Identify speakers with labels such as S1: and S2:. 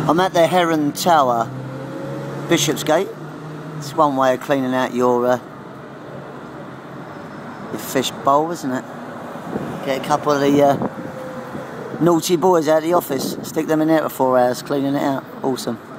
S1: I'm at the Heron Tower, Bishopsgate. It's one way of cleaning out your fish bowl, isn't it? Get a couple of the naughty boys out of the office, stick them in there for 4 hours, cleaning it out. Awesome.